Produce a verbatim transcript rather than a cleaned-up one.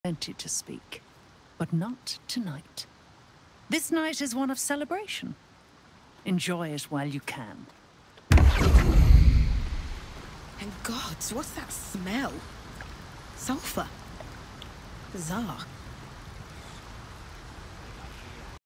Plenty to speak, but not tonight. This night is one of celebration. Enjoy it while you can. And gods, what's that smell? Sulfur. Bizarre.